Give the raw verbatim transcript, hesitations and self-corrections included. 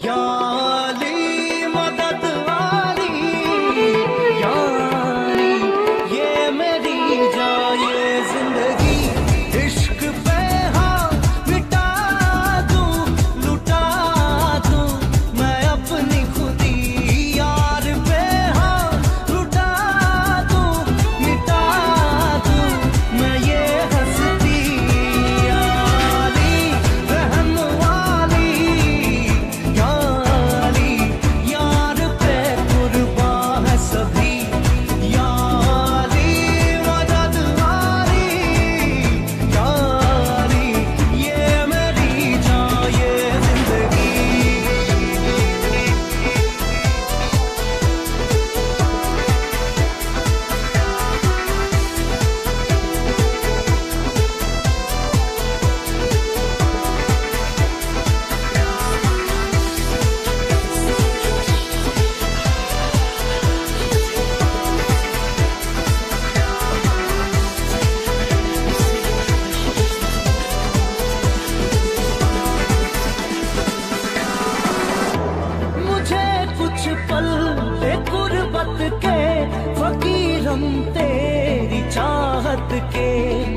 यारी मदद वाली यारी, ये मेरी जाए जिंदगी। इश्क पे हाँ मिटा दूं, लुटा दूं मैं अपनी खुदी। यार पे हाँ लुटा दूं, मिटा दूं मैं ये हंसती। यारी रहम वाली यारी, यार पे कुर्बान है सभी। यारी मदद वाली यारी, ये मेरी जान ये जिंदगी। मुझे कुछ पल दे गुर्बत के, फकीरम तेरी चाहत के।